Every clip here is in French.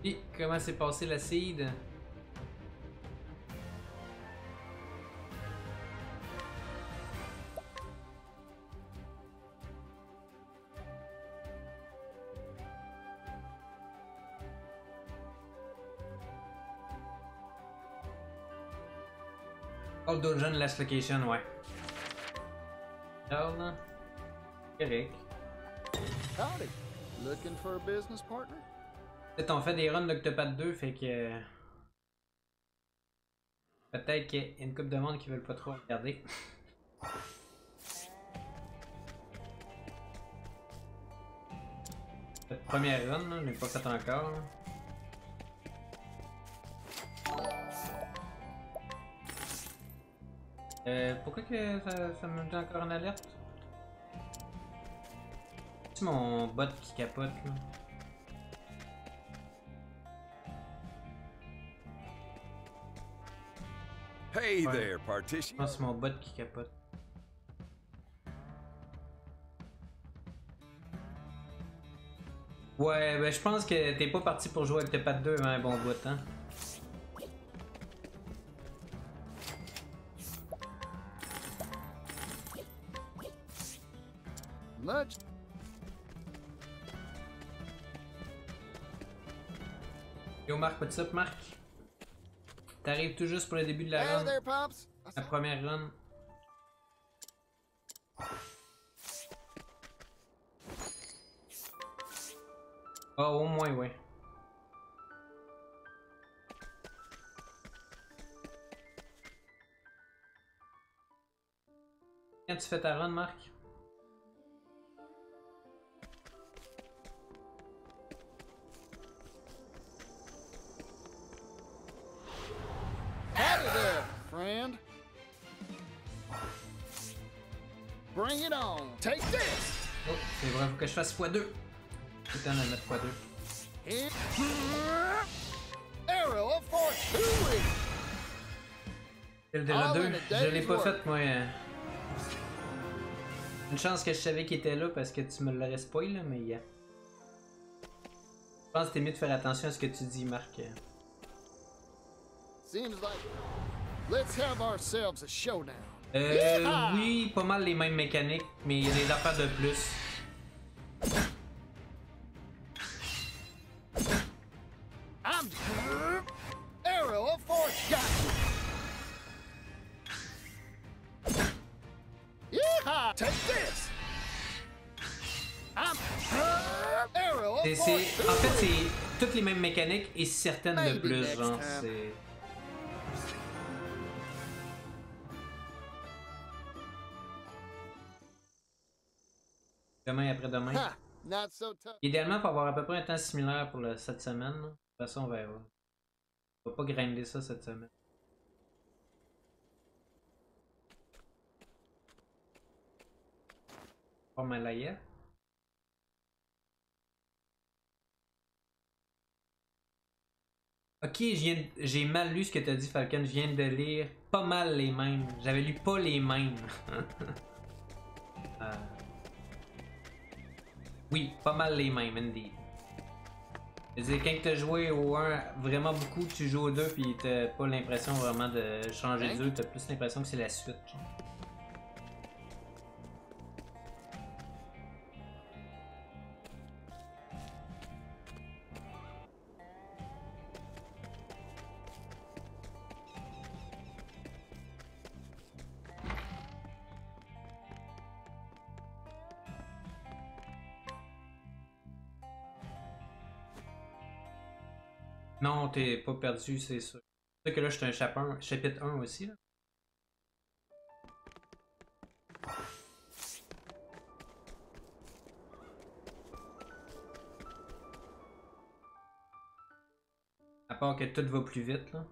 Et comment s'est passé la seed? All dungeon last location, ouais. Alors, correct. Howdy. Looking for a business partner? Peut-être on fait des runs d'Octopath 2, fait que... Peut-être qu'il y a une couple de monde qui veulent pas trop regarder. Cette première run, là, je l'ai pas faite encore. Là. Pourquoi que ça me met encore en alerte? C'est mon bot qui capote là. Hey there, partition. Je pense que c'est mon bot qui capote. Ouais, ben je pense que t'es pas parti pour jouer avec Octopath 2 avant un bon bout, hein. Much. Yo Marc, what's up Marc? T'arrives tout juste pour le début de la Hey run, there, Pops. la première run. Ah, au moins, ouais. Quand tu fais ta run, Marc? Howdy there, friend. Bring it on. Take this. Oh, c'est vrai, faut que je fasse x2. Putain, de mettre x2. Here. Arrow of fortune. Celle de la 2, je l'ai pas faite, moi. Une chance que je savais qu'il était là parce que tu me l'aurais spoil, là, mais... Je pense que t'es mieux de faire attention à ce que tu dis, Marc. Seems like let's have ourselves a showdown. Oui, pas mal les mêmes mécaniques, mais il y a des affaires de plus. I'm arrow of fortune. Yeehaw! Take this. I'm arrow of fortune. En fait, c'est toutes les mêmes mécaniques et certaines de Maybe plus, next genre, time. c'est... Demain après-demain. Ha! Not so tough. Idéalement, il faut avoir à peu près un temps similaire pour cette semaine. Là. De toute façon, on verra. On va pas grinder ça cette semaine. Pas mal là. Ok, j'ai mal lu ce que t'as dit, Falcon. Je viens de lire pas mal les mêmes. J'avais lu pas les mêmes. Oui, pas mal les mêmes, indeed. Je veux dire, quand t'as joué au 1 vraiment beaucoup, tu joues au 2 puis t'as pas l'impression vraiment de changer de jeu, t'as plus l'impression que c'est la suite. Genre. Non, t'es pas perdu, c'est sûr. C'est que là, je suis un chapitre 1 aussi. Là. À part que tout va plus vite, là.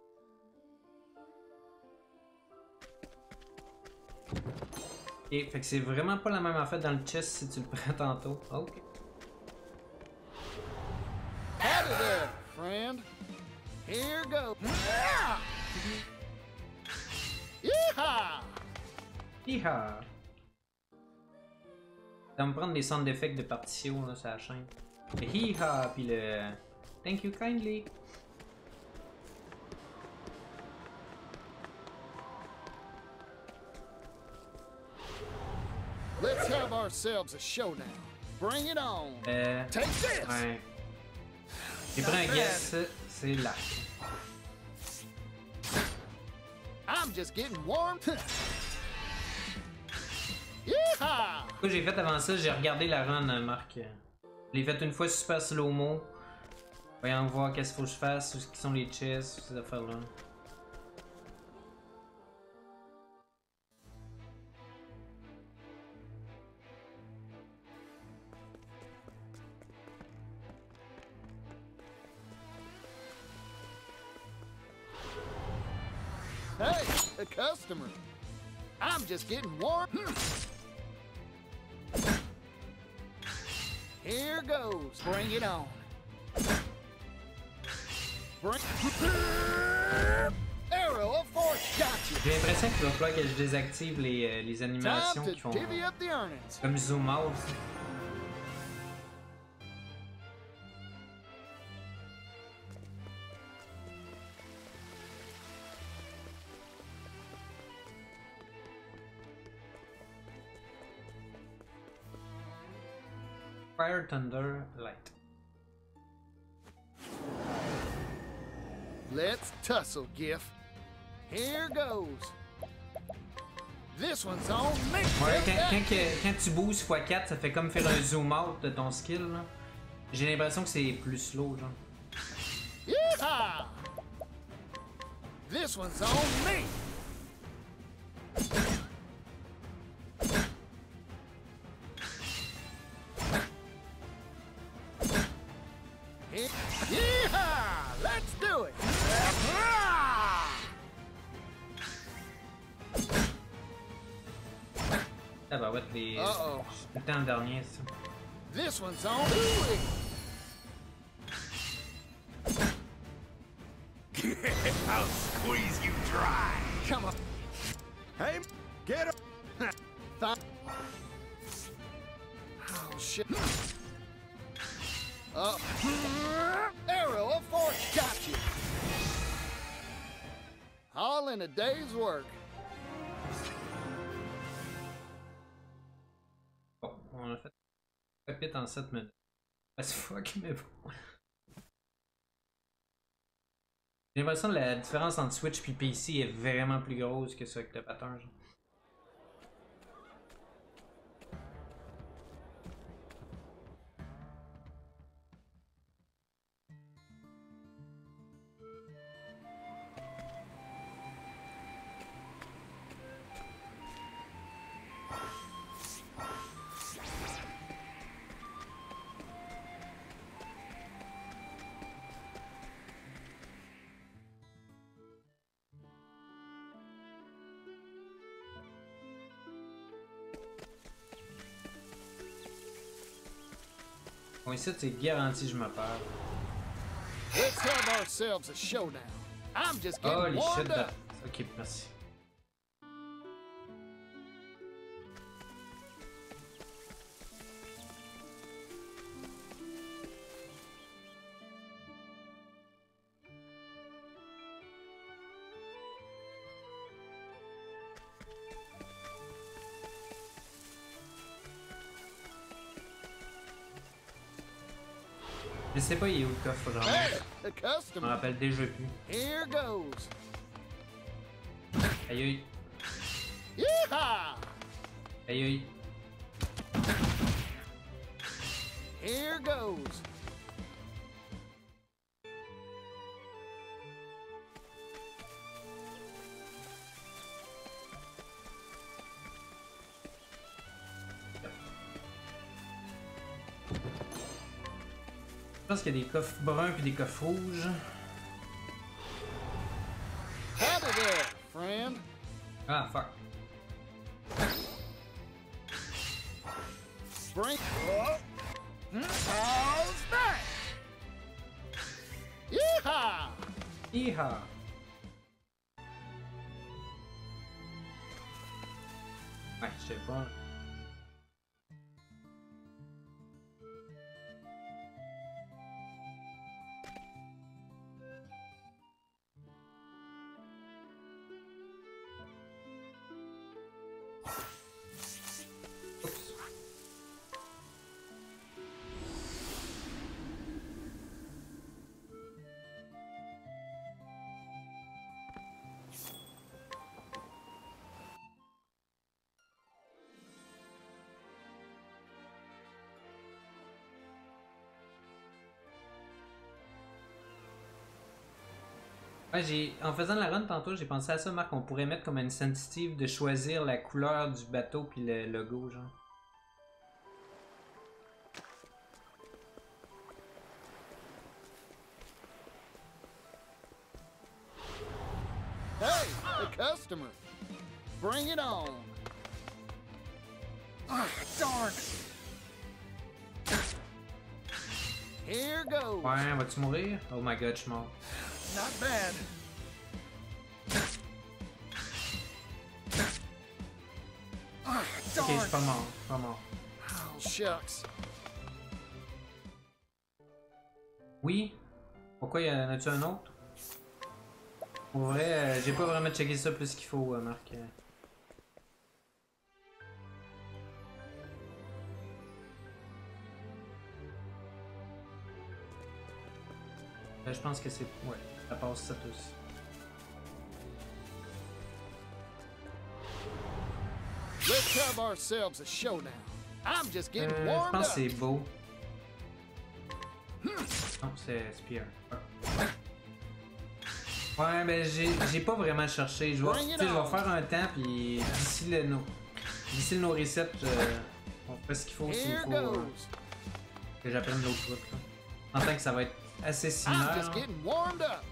Et fait que c'est vraiment pas la même affaire dans le chest si tu le prends tantôt. Ok. Howdy there, friend. Here goes. Yeehaw! Hiha! Ça va me prendre des centres d'effets de partition là, sur la chaîne. Le hiha, puis le Thank you kindly. Let's have ourselves a showdown. Bring it on. Take this. Ouais. J'ai pris un guess, c'est là. I'm just getting warm. Yeehaw! Ce que j'ai fait avant ça, j'ai regardé la run, Marc. Je l'ai fait une fois super slow-mo. Voyons voir qu'est-ce qu'il faut que je fasse, où sont les chests, ces affaires-là. Hey, a customer. I'm just getting warm. Here goes. Bring it on. Bring. Arrow of force, gotcha. J'ai l'impression qu'il va falloir que je désactive les animations Time qui to font divvy up the earnings. comme zoom out. Fire, Thunder, Light. Let's tussle, Giff. Here goes. This one's on me. Ouais, quand tu boosts x4, ça fait comme faire un zoom out de ton skill. J'ai l'impression que c'est plus slow, genre. Yeehaw! This one's on me. Yeehaw! Let's do it. Ah bah ouais, les... Uh-oh. Tout le temps le dernier, ça. This one's on me. I'll squeeze you dry. Come on. Hey, get him. Oh shit. Arrow of force, gotcha. All in a day's work. Bon, on a fait un chapitre en 7 minutes. C'est fuck, mais bon. J'ai l'impression que la différence entre Switch et PC est vraiment plus grosse que ça avec le pattern, genre. Bon, ici, c'est garanti, je me perds. Let's have ourselves a showdown. I'm just getting Holy shit, warmed up. ok, merci. Je sais pas, il est où le coffre, faut que je Hey, remonte. a Je me customer. rappelle déjà plus. Here goes. Aïe aïe, Yeehaw! aïe aïe. Here goes. Je pense qu'il y a des coffres bruns puis des coffres rouges. Howdy there, friend. Ah, fuck. Bring. How's that? Yeehaw! Iha! Ouais, je sais pas. Ouais, en faisant la run tantôt, j'ai pensé à ça, Marc. On pourrait mettre comme une sensitive de choisir la couleur du bateau puis le logo, genre. Hey, the customer. Bring it on. Ah, darn. Here goes. Ouais, vas-tu mourir? Oh my god, je suis mort. Not bad. Ah, Ok, je darn. suis pas mort, je suis pas mort. Oh, shucks. Oui? Pourquoi y en a-tu un autre? Pour vrai, j'ai pas vraiment checké ça plus qu'il faut, Marc. Je pense que c'est... Ouais, ça passe ça tous. Let's have ourselves a showdown. I'm just getting Je warmed pense que up. c'est beau. Non, c'est Spear. Ouais, ben j'ai pas vraiment cherché. Je vais, Bring it tu sais, je vais on. faire un temps, puis d'ici le reset, on fait ce qu'il faut s'il Here faut goes. que j'apprenne l'autre route. Là. En tant que ça va être assez I'm similaire. just getting warmed up.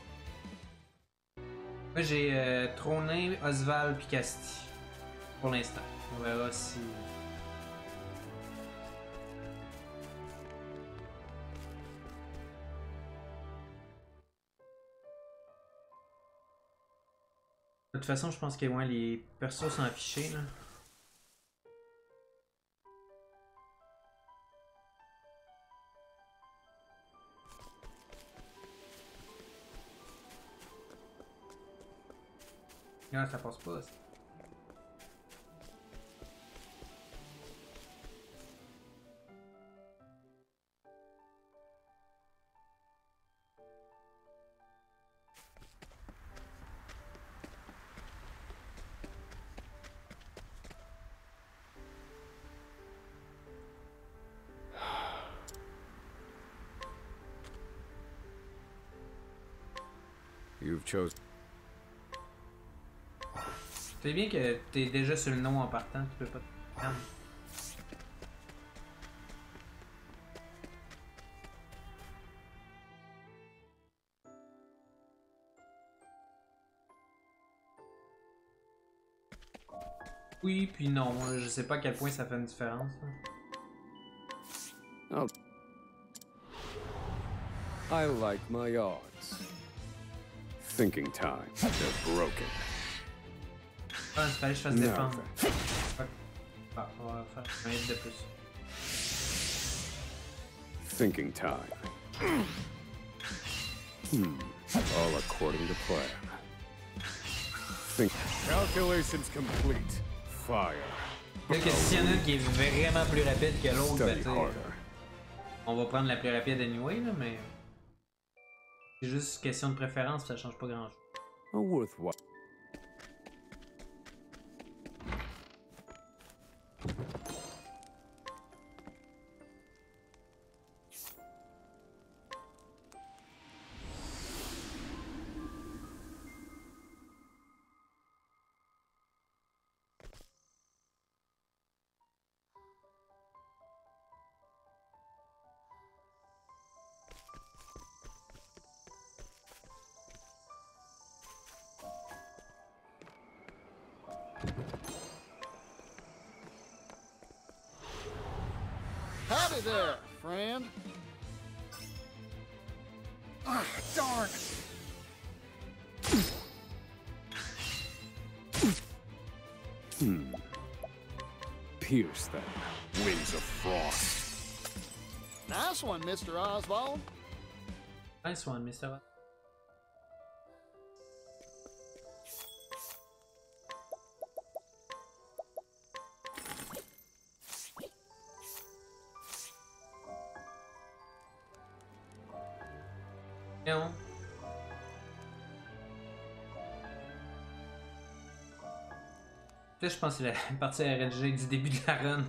Moi, j'ai Tronin, Osval, puis Casti. Pour l'instant. On verra si... De toute façon, je pense que ouais, les persos sont affichés, là. Ah, ça passe pas. You've chosen. C'est bien que t'es déjà sur le nom en partant, tu peux pas te perdre. Oui, puis non. Je sais pas à quel point ça fait une différence. Là. Oh. I like my odds. Thinking time. They're broken. Ah, il fallait que je fasse défendre. Fuck. Ah, on va faire un hit de plus. Thinking time. All according to plan. Calculations complete. Fire. Peut-être que s'il y en a une qui est vraiment plus rapide que l'autre, ben, Study t'sais, harder. on va prendre la plus rapide anyway, là, mais... C'est juste question de préférence, ça change pas grand-chose. A worthwhile. Howdy there, friend. Ah, darn. Pierce them. Wings of frost. Nice one, Mr. Oswald. Nice one, Mr. Non. Là, je pense que c'est la partie RNG du début de la run.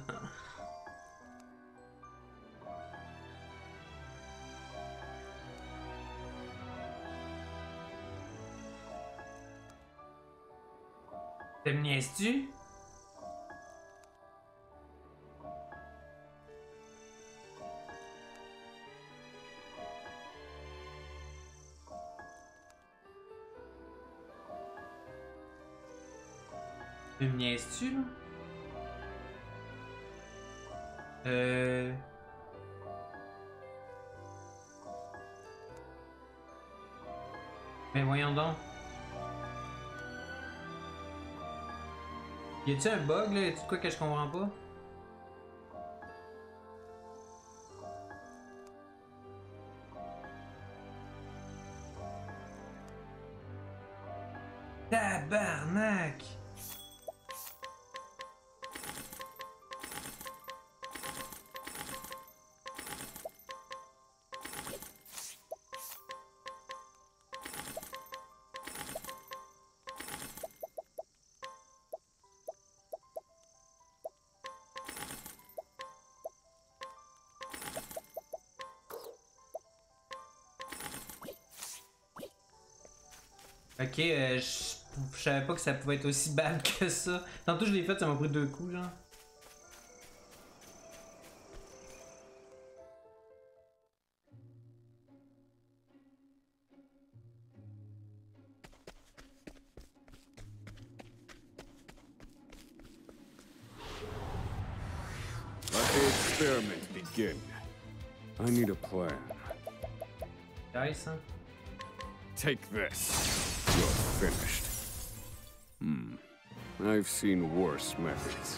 Te me niaises-tu? Tu me niaises-tu, là? Mais voyons donc. Y a-tu un bug là? Y a-tu quoi que je comprends pas? Tabarnak! Ok, je savais pas que ça pouvait être aussi bad que ça. Tantôt je l'ai fait, ça m'a pris 2 coups, genre. Let the experiment begin. I need a plan. Nice, hein? Take this. You're finished. I've seen worse methods.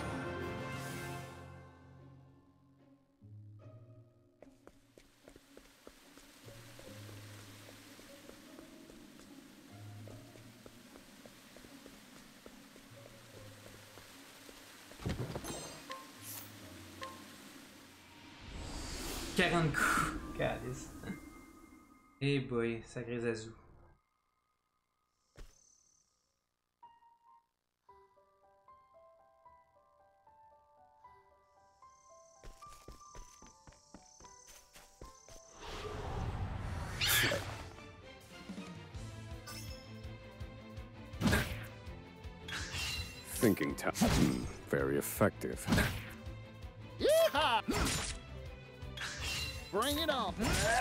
Coups. Calice. Eh boy, sacré Zazu. Thinking time. Very effective. Yeehaw! Bring it on.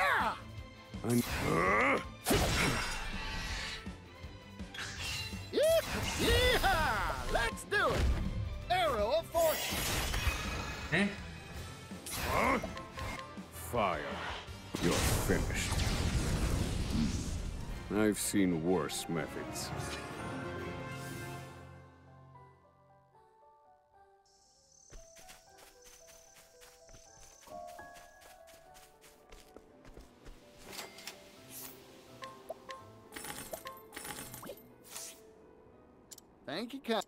Yeehaw! Let's do it. Arrow of fortune. Hein? Fire. You're finished. I've seen worse methods. Thank you, Cap.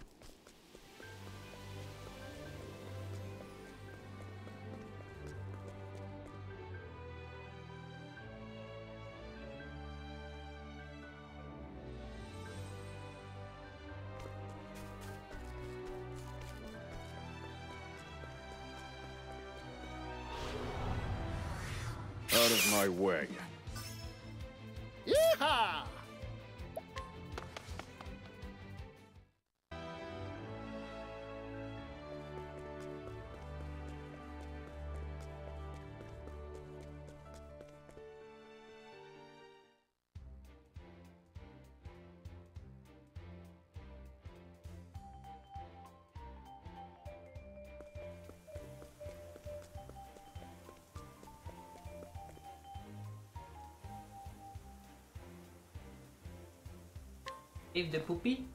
Out of my way. Yeehaw! Eve de Poupie?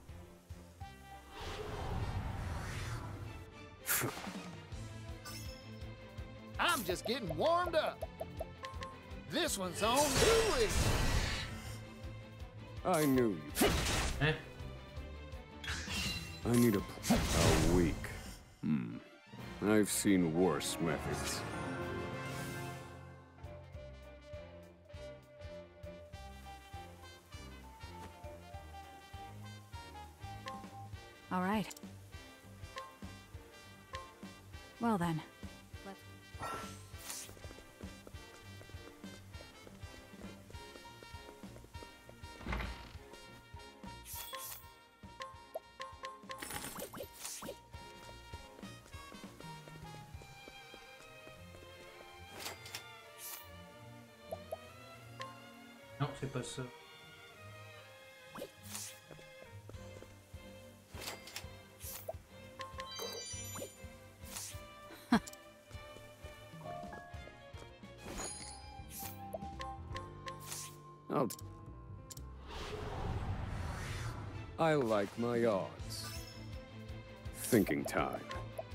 I'm just getting warmed up. This one's on Louis. I knew you. Hein? I need a week. I've seen worse methods. All right. Well then. c'est pas ça. Oh. I like my odds. Thinking time.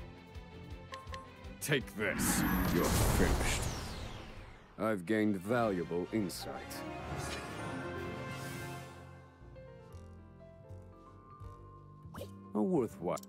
Take this. You're finished. I've gained valuable insight. A worthwhile.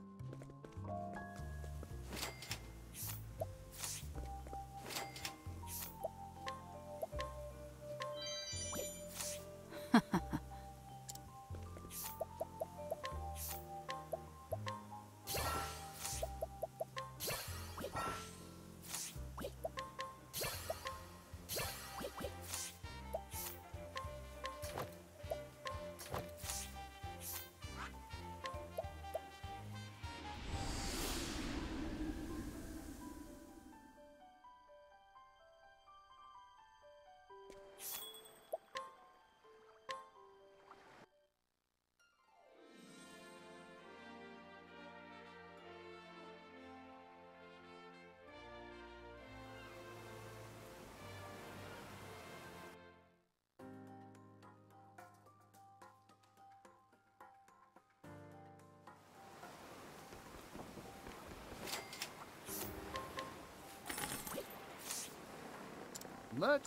Let.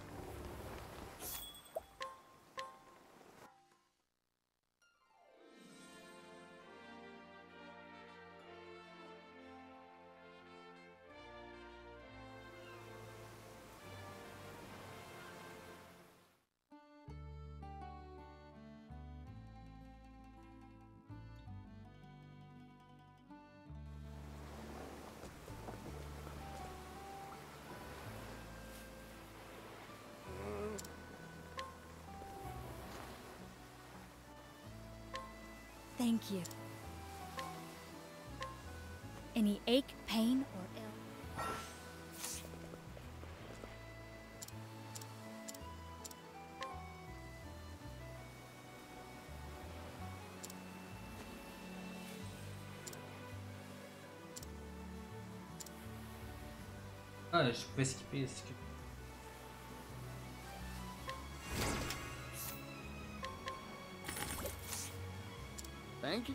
Thank you. Any ache, pain, or ill? Ah, je pouvais skipper, skipper. Thank you.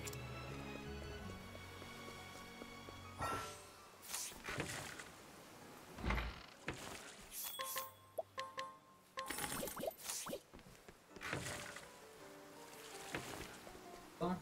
Bon.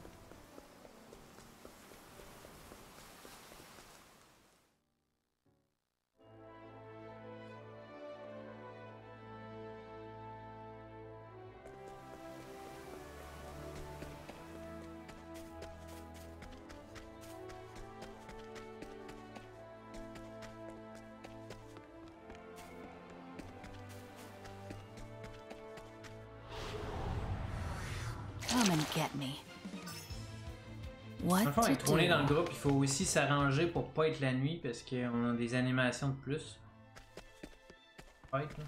Come and get me. Dans le What fond, to avec tourner dans le do? groupe, il faut aussi s'arranger pour pas être la nuit parce qu'on a des animations de plus. Fight, là.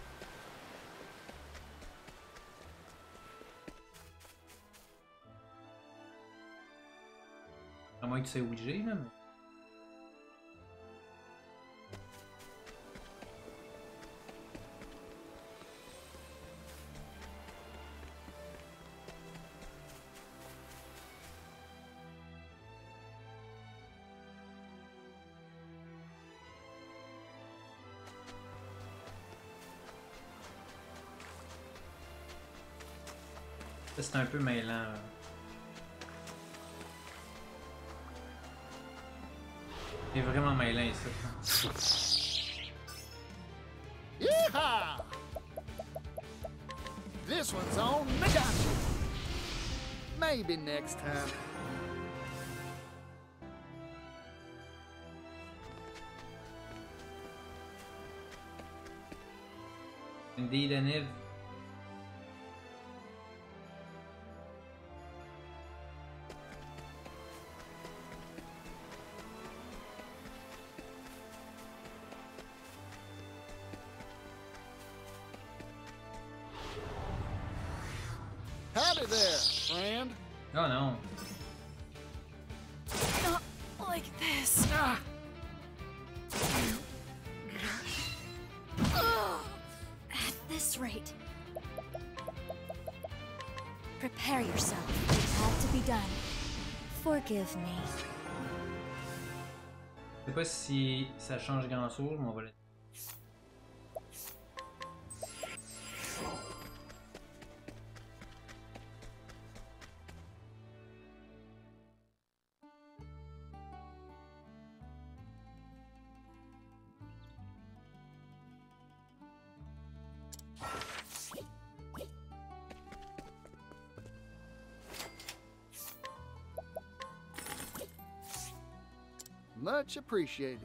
À moins que tu sais Ouija, là. Mais... C'est un peu mêlant. Là. C'est vraiment mêlant ici. Yeehaw! This one's on me. Gotcha. Maybe next time. Indeed, Aniv. Howdy there, friend. Oh non. Not like this. At this rate. Prepare yourself. It had to be done. Forgive me. Je sais pas si ça change grand chose, mais on va le... Much appreciated.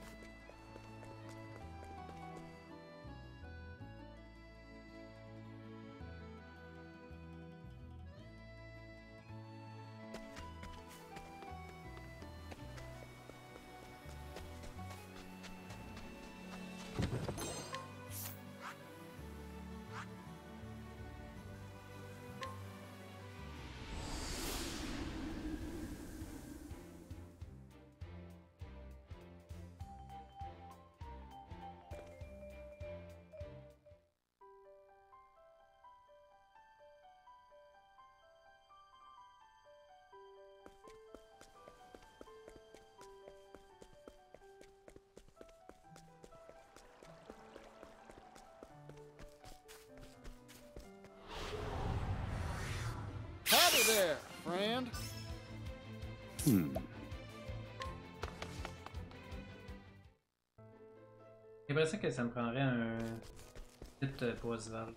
Howdy there, friend. J'ai l'impression que ça me prendrait un petit pour Oswald.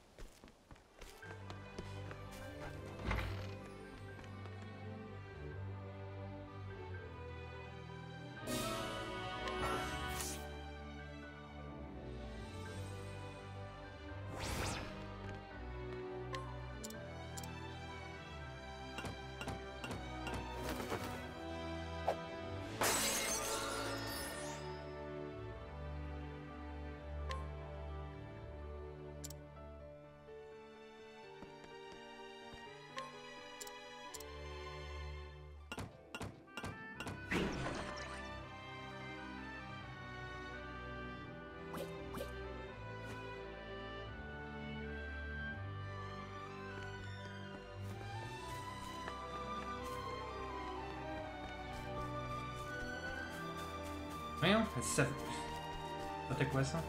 Voyons, ça... C'était quoi ça?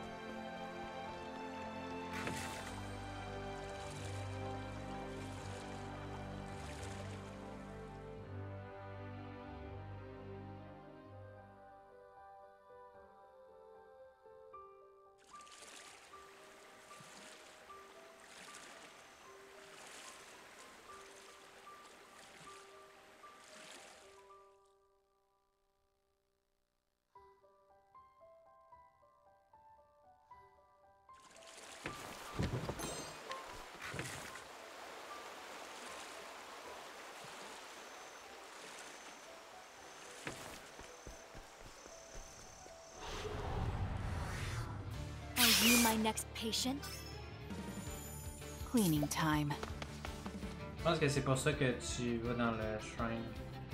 Are you my next patient? Cleaning time. Je pense que c'est pour ça que tu vas dans le shrine.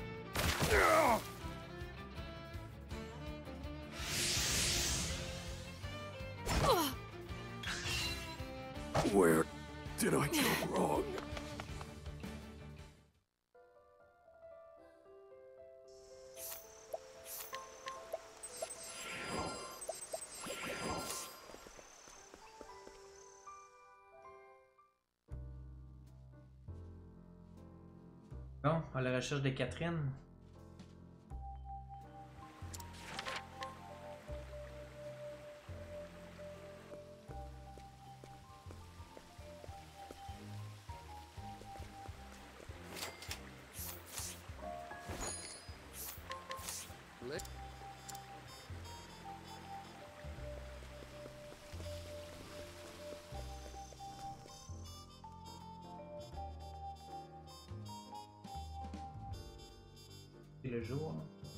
Where did I go wrong? Bon, à la recherche de Catherine. Le jour.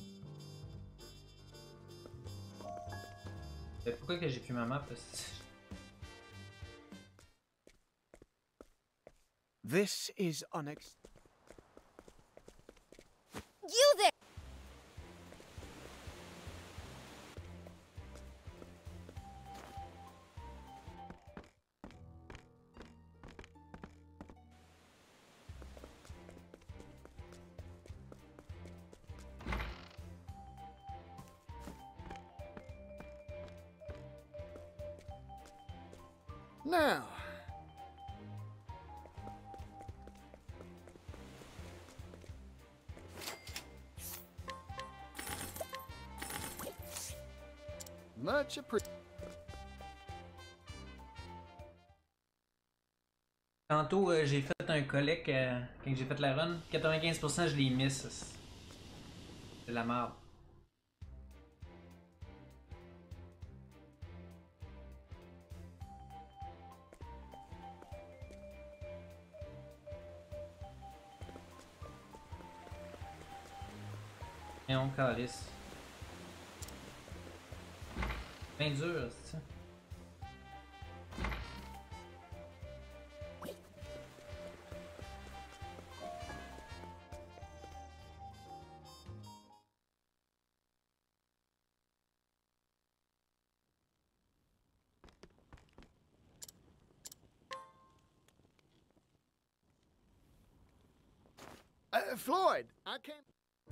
Et pourquoi que j'ai plus ma map? This is You there! Now. Much appreciated. Tantôt, j'ai fait un collect quand j'ai fait la run. 95% je l'ai miss. C'est de la merde. Et on calisse. Bien dur, c'est ça. Floyd, I can't.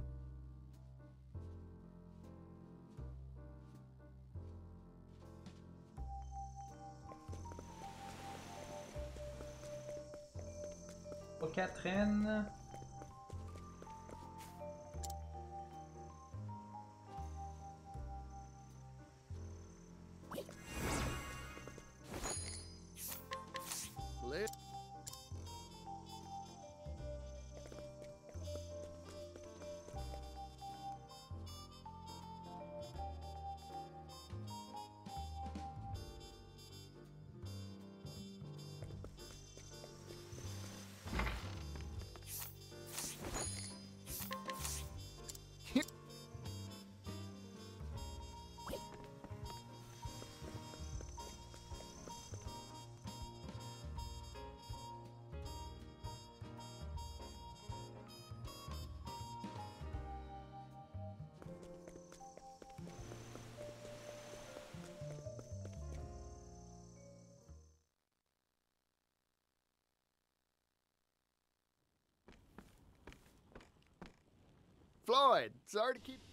Catherine. Floyd, sorry to keep.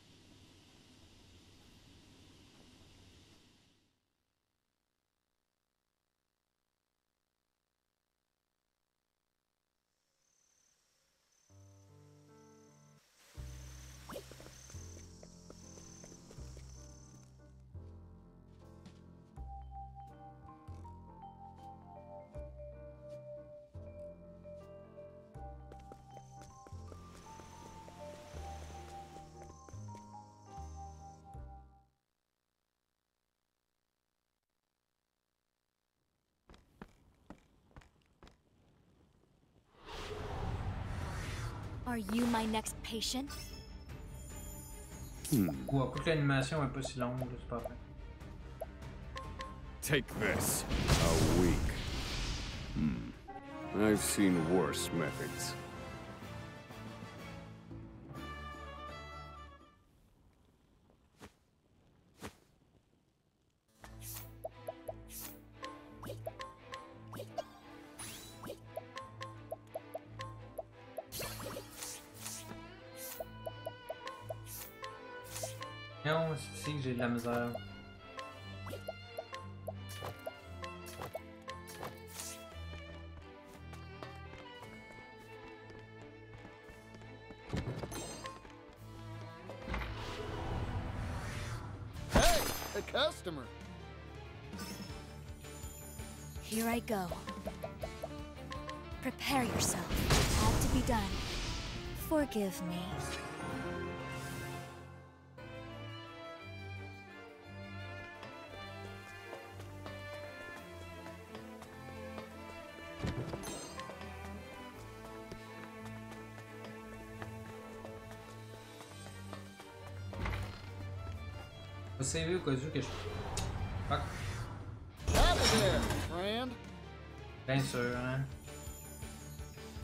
Are you my next patient? Quoi, que l'animation est pas si longue, c'est pas vrai. Take this. A week. I've seen worse methods. Non, c'est que j'ai de la misère. Hey, a customer. Here I go. Prepare yourself. It had to be done. Forgive me. Je vais sauver au cas où que je... Fuck. Out of there, friend. Bien sûr, hein.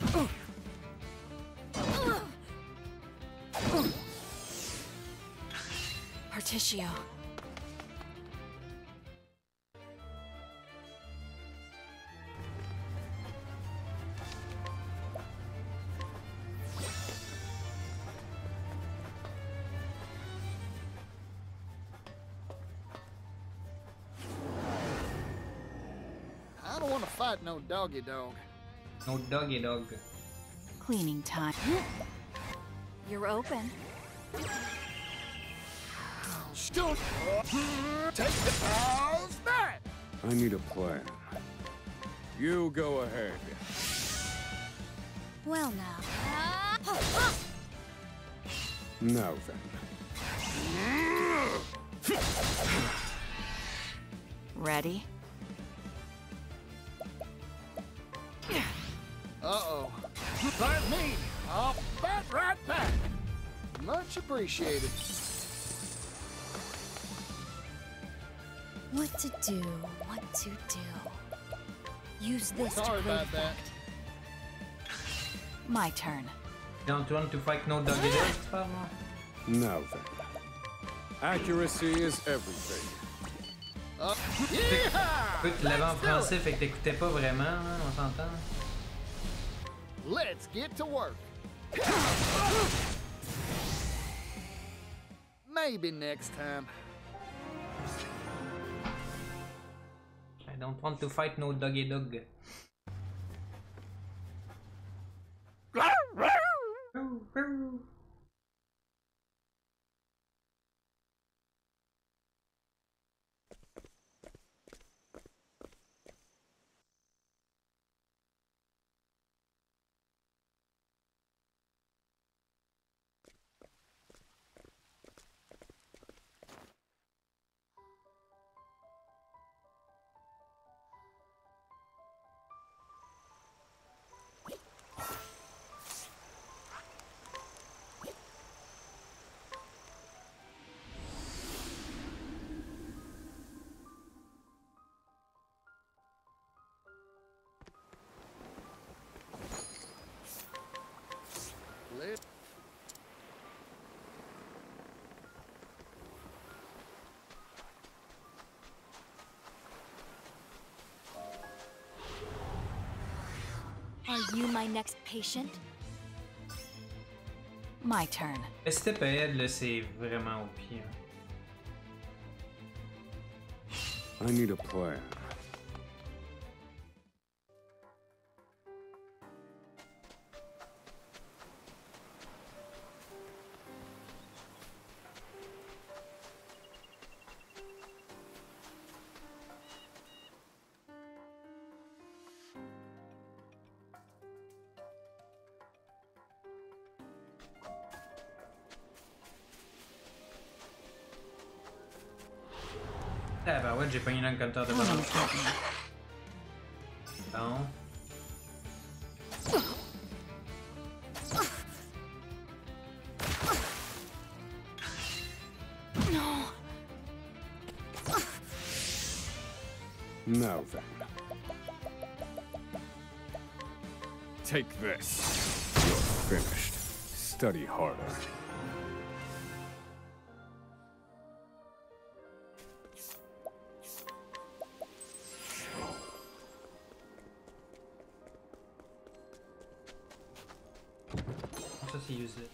Particio. I don't want to fight no doggy dog. No doggy dog. Cleaning time. You're open. Stood. Take the balls back. I need a plan. You go ahead. Well now. Now then. Ready? Uh-oh. Let me. I'll bat right back. Much appreciated. What to do, what to do. Use this Sorry to great about that. effect. My turn. Don't want to fight no doggy dog, tu parles, moi? Now then. Accuracy is everything. Yeah! Écoute, tu l'avais en français, fait que t'écoutais pas vraiment, hein, on s'entend. Let's get to work. Maybe next time. I don't want to fight no doggy dog. Let Are you my next patient? My turn. Le step ahead, là, c'est vraiment au pied. I need a plan. Ah bah ouais, j'ai pogné l'encounter de ballon. Bon. Now then. Take this. You're finished. Study harder. Ça c'est useless.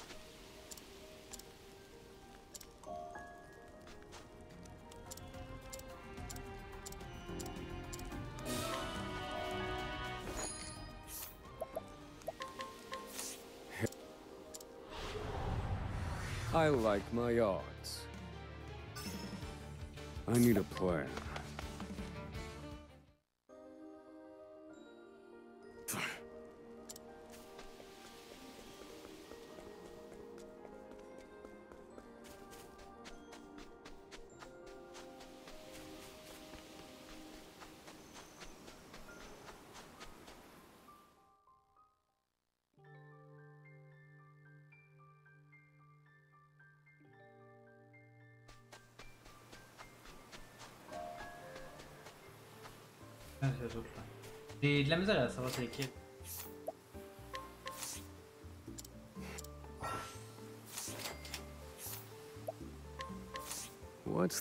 I like my odds. I need a plan. Ah, c'est autres là. J'ai de la misère à savoir c'est lequel. What's...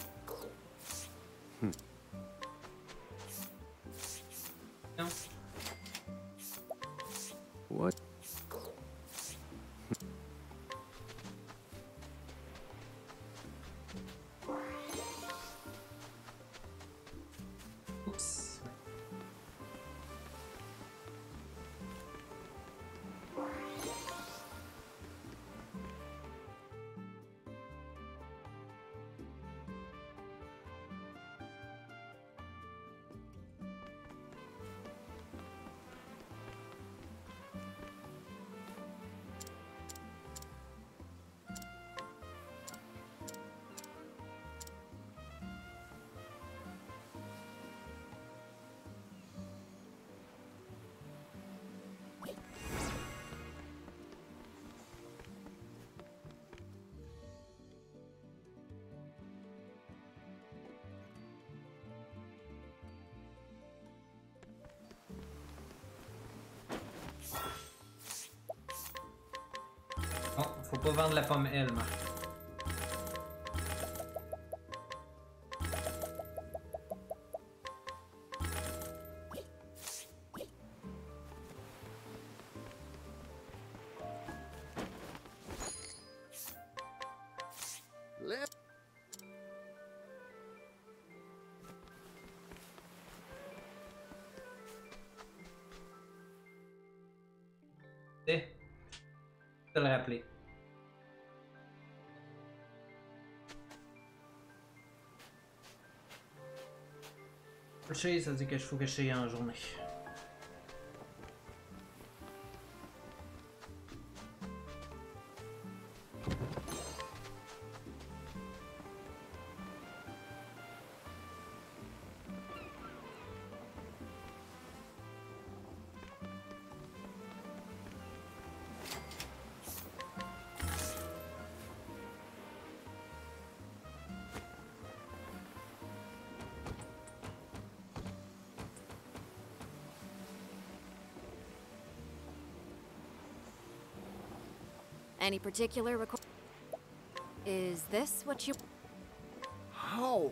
Non. What? Oups. Bon, faut pas vendre la pomme elle, Marc. Let Eh, je te le rappeler. Coucher, ça dit que je faut que je sois en journée. Any particular request? Is this what you... how?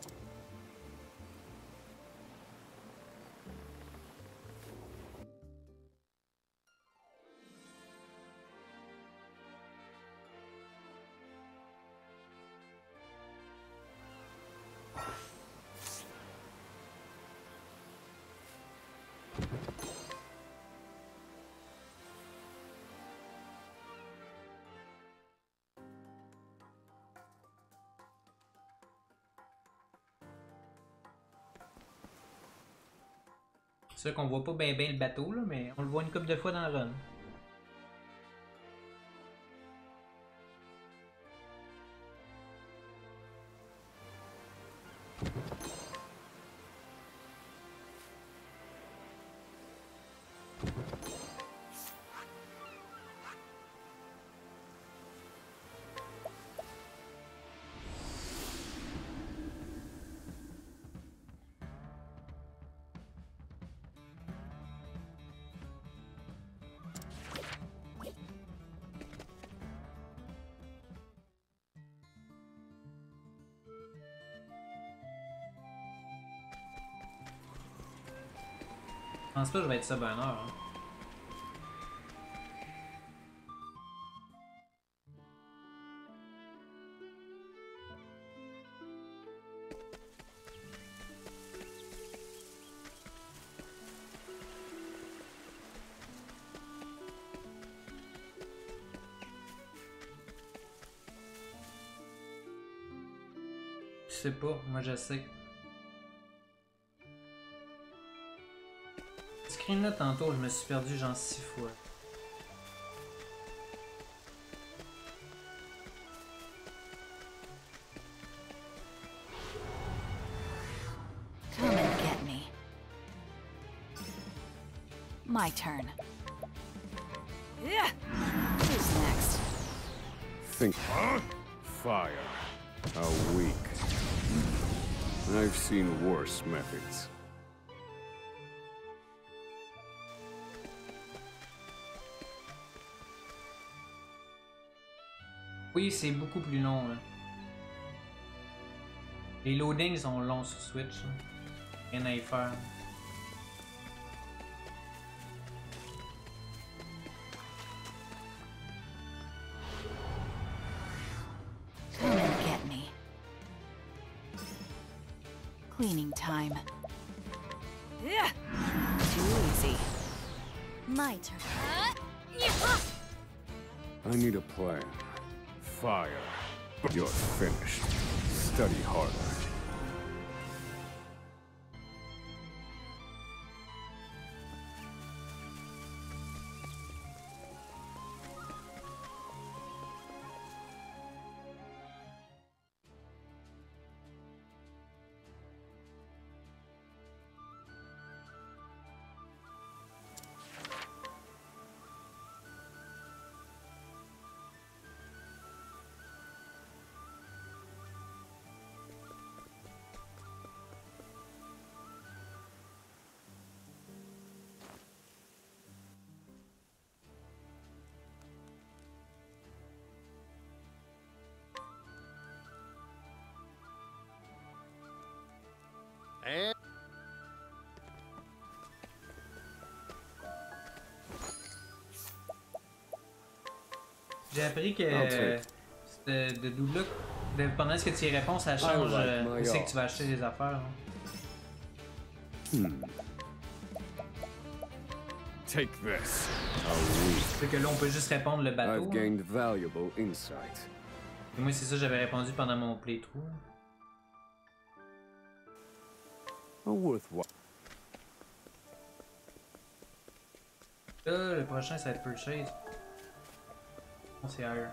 C'est sûr qu'on voit pas bien le bateau, là, mais on le voit une couple de fois dans le run. Je pense pas que je vais être sub 1 heure. Hein. Je sais pas, moi je sais. Screen là tantôt, je me suis perdu genre 6 fois. Come and get me. My turn. Yeah. Who's next? Think. Fire. How weak. I've seen worse methods. Oui, c'est beaucoup plus long. Hein. Les loadings sont longs sur Switch. Hein. Rien à y faire. Come and get me. Cleaning time. Yeah. Too easy. My turn. I need a plan. Fire. You're finished. Study harder. And J'ai appris que Ok. de double pendant ce que tu y réponds, ça change où c'est que tu vas acheter les affaires. Hein. Take this. A week. Fait que là, on peut juste répondre le bateau. I've Hein. gained valuable insight. Et moi, c'est ça que j'avais répondu pendant mon playthrough. A worthwhile. Là, le prochain, ça va être Purchase. On c'est higher.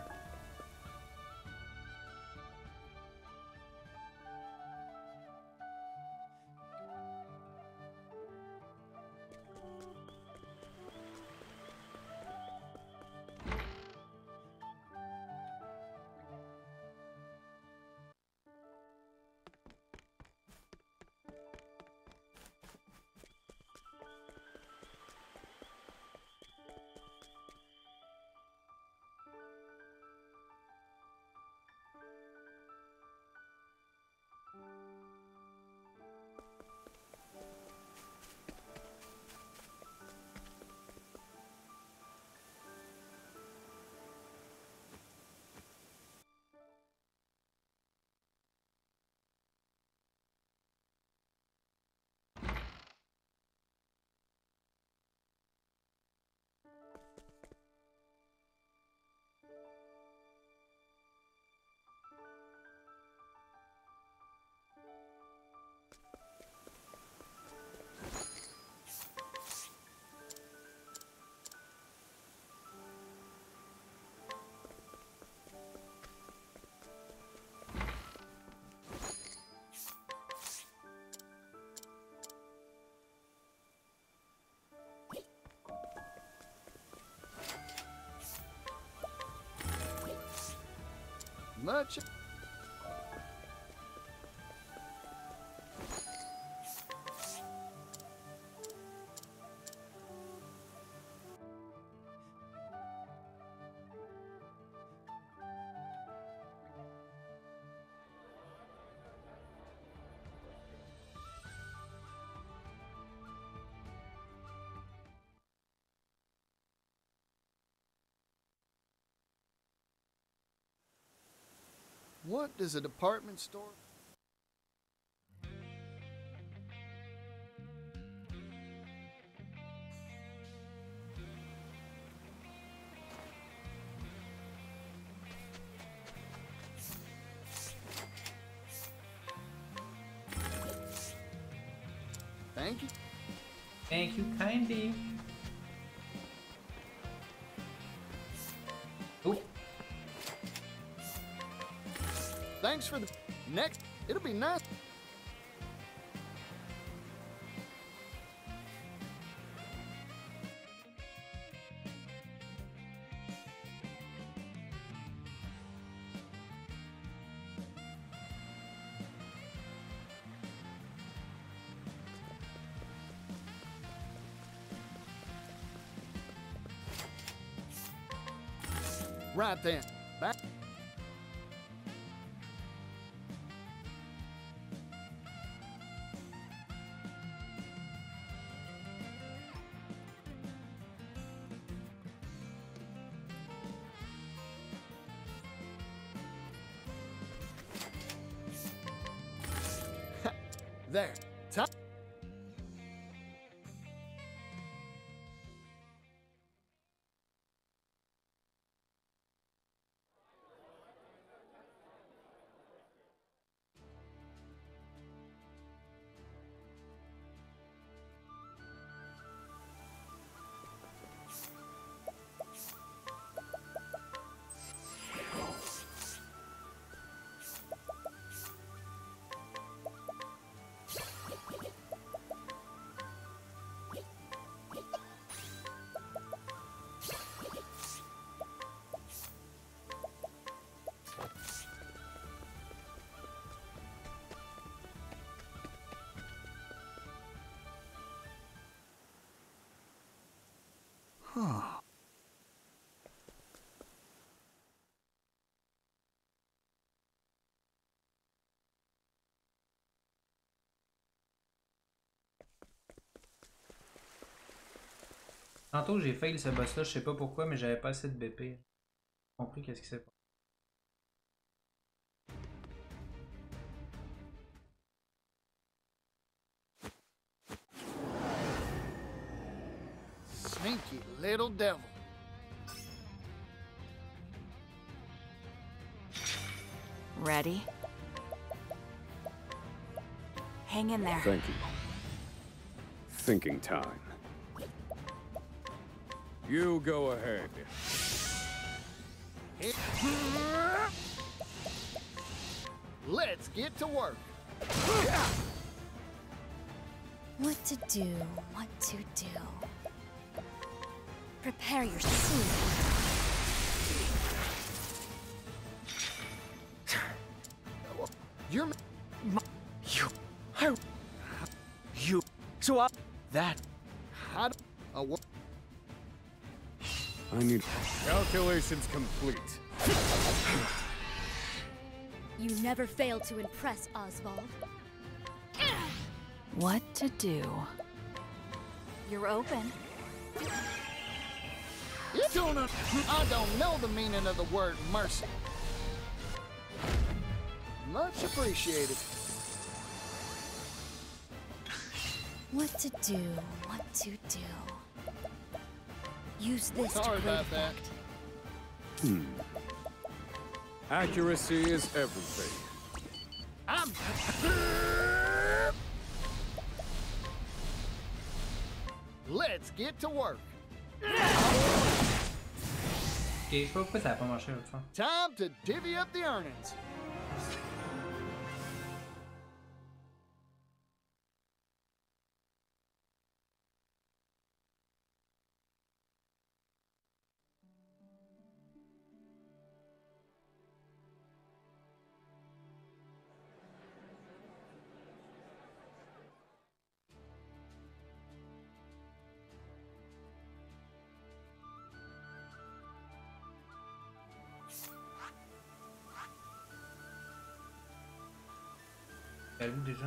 much. What does a department store? Thank you. Thank you kindly. Oop. Thanks for the next. It'll be nice. Right then. Back. There. Time. Huh. Tantôt j'ai fail ce boss là, je sais pas pourquoi, mais j'avais pas assez de BP. J'ai compris qu'est-ce qui s'est passé. Sneaky little devil. Ready? Hang in there. Thank you. Thinking time. You go ahead. Let's get to work. What to do, what to do. Prepare your suit. You're So that how do I need calculations complete. You never fail to impress, Oswald. What to do? You're open. I don't know the meaning of the word mercy. Much appreciated. What to do, what to do. Use this Sorry to great about that. effect. Accuracy is everything. I'm Let's get to work. Ok, je sais pas pourquoi ça a pas marché l'autre fois. Time to divvy up the earnings. Elle est où déjà?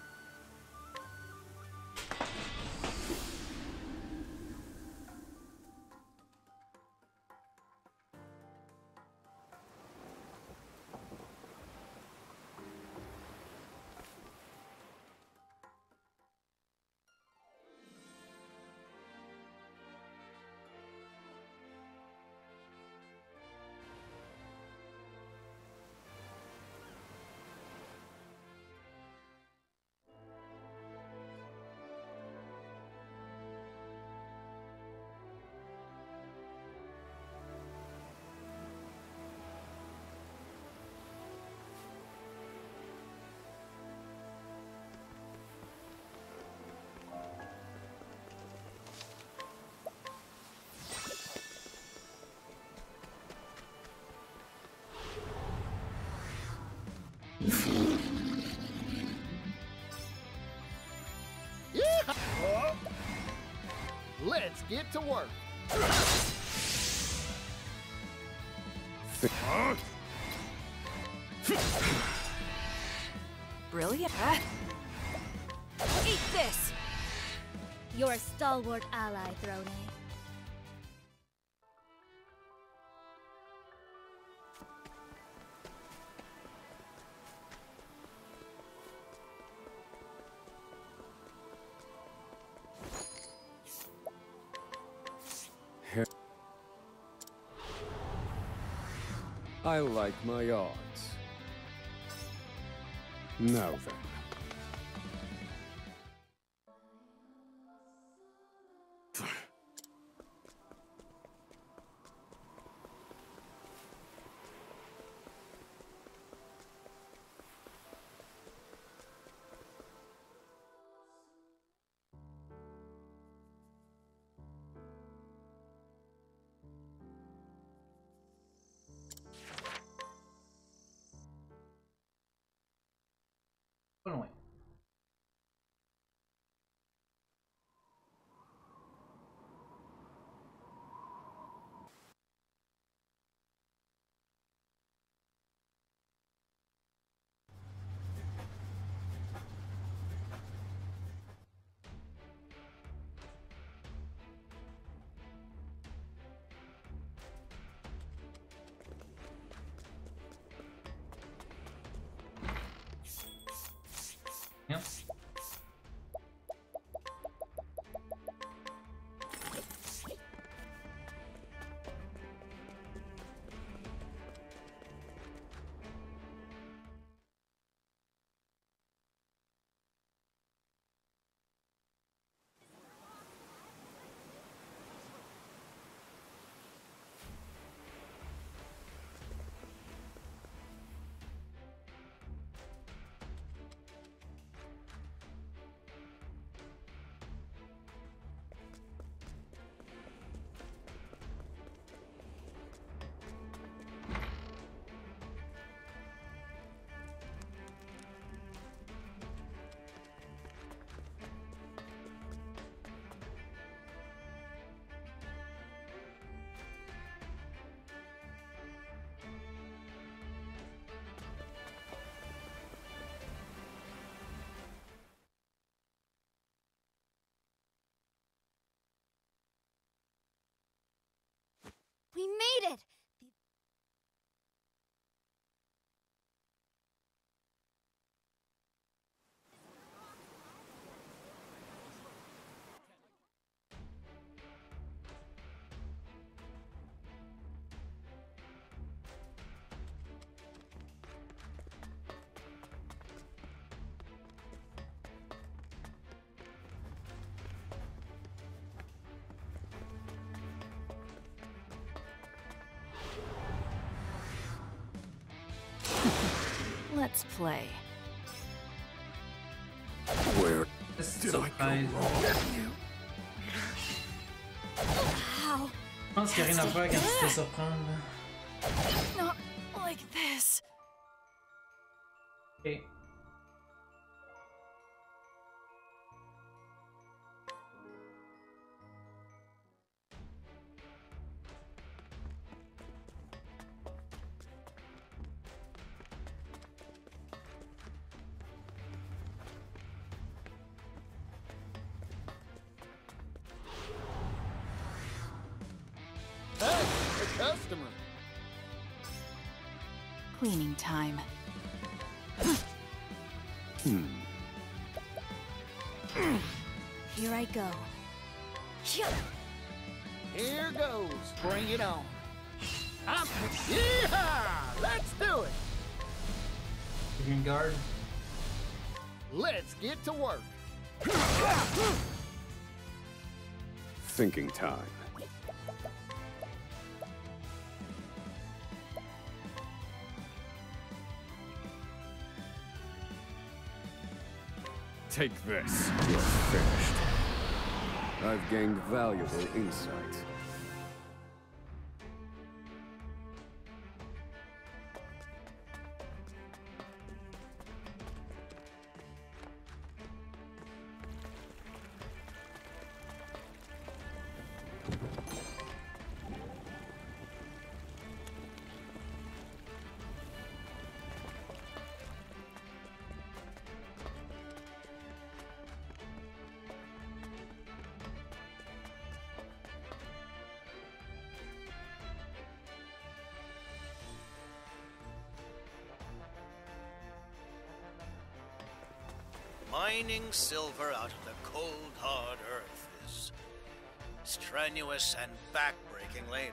Let's get to work. Brilliant. Eat this! You're a stalwart ally, Throne. I like my odds. Now then. Pas loin. Yep. We made it! Let's play. Where Did did I go wrong? Ow! Je pense qu'il n'y a rien à faire quand tu te fais surprendre. Là. Not like this. Ok. Hey, a customer. Cleaning time. Here I go. Phew. Here goes. Bring it on. Yeehaw! Let's do it. Green guard. Let's get to work. Thinking time. Take this. You're finished. I've gained valuable insight. Mining silver out of the cold, hard earth is Strenuous and back-breaking labor.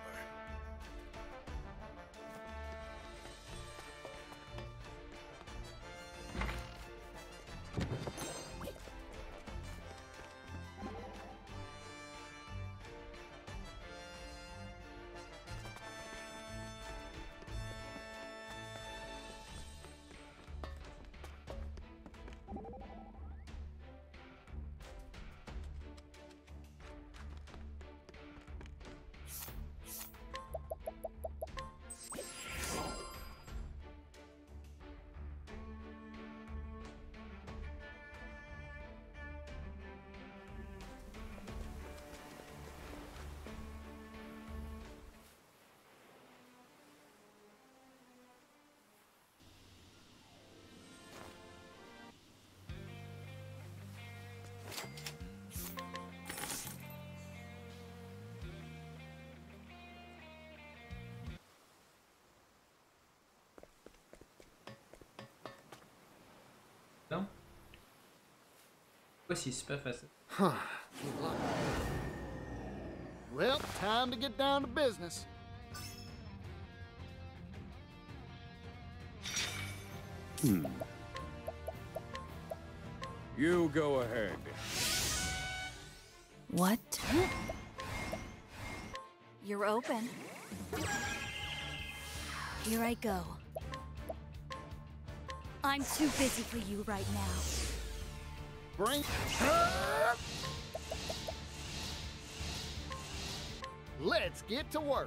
Non? Pas si super facile. Well, time to get down to business. You go ahead. What? You're open. Here I go. I'm too busy for you right now. Bring. Let's get to work.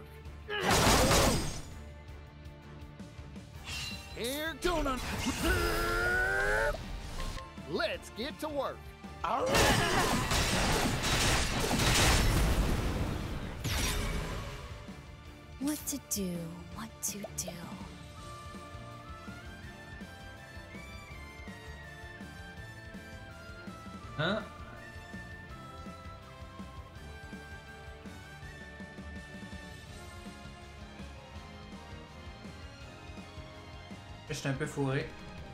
Here gonna. Let's get to work. What to do, what to do. Hein? Je suis un peu fourré.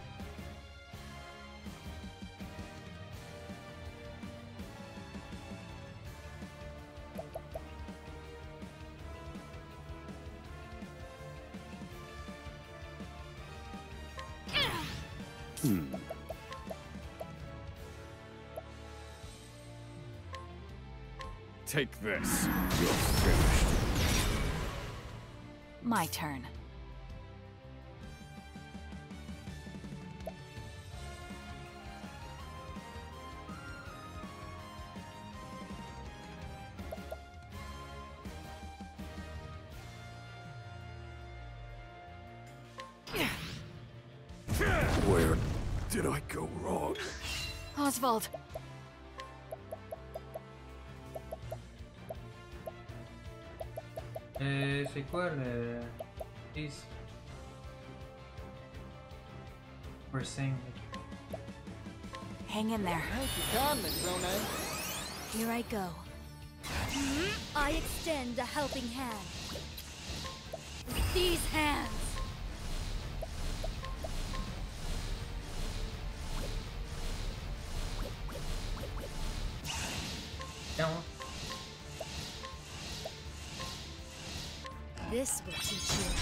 Take this. You're finished. My turn. Where did I go wrong? Oswald. C'est quoi le... Please. We're saying... Hang in there. Thank you kindly, Ronan. Here I go. I extend a helping hand. With these hands. Non. This will teach you.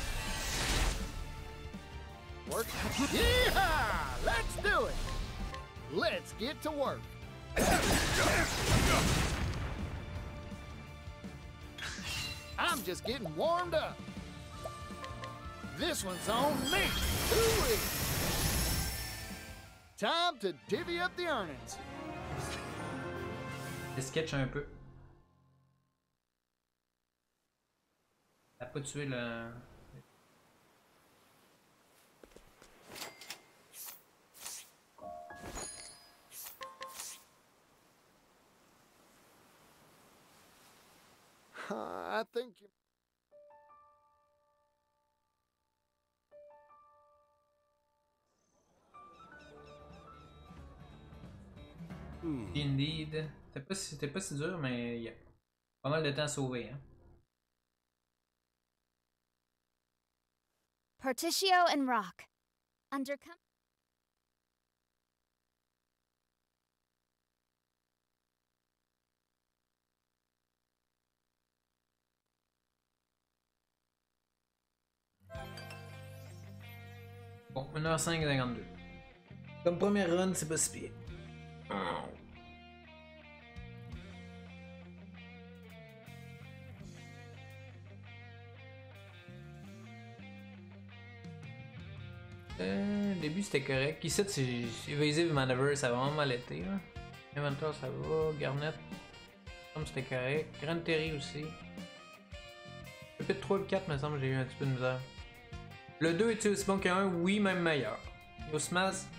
Work. Yeah! Let's do it. Let's get to work. I'm just getting warmed up. This one's on me. Ooh-wee. Time to divvy up the earnings. Je sketch un peu. T'as pas tué le... I think you... Indeed. C'était pas si dur, mais il y a pas mal de temps à sauver, hein. Porticio and Rock. Under Bon, 1h05-52. Comme première run, c'est pas si pire. Le début c'était correct. Ici c'est Evasive Maneuver, ça a vraiment mal été. Là. Inventor ça va. Garnet, comme c'était correct. Grand Terry aussi. Le Pit 3 et le 4 me semble que j'ai eu un petit peu de misère. Le 2 est-il aussi bon qu'un? Oui, même meilleur. Yo Smash,